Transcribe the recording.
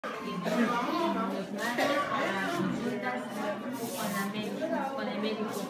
y entonces los martes para consultas con el médico.